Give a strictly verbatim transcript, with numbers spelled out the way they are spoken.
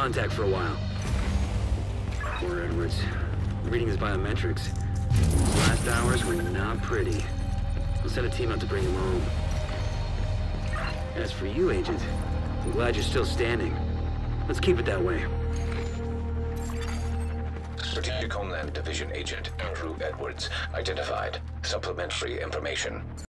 contact for a while. Poor Edwards. Reading his biometrics. His last hours were not pretty. We'll send a team out to bring him home. As for you, Agent, I'm glad you're still standing. Let's keep it that way. Strategic Homeland Division Agent Andrew Edwards identified. Supplementary information.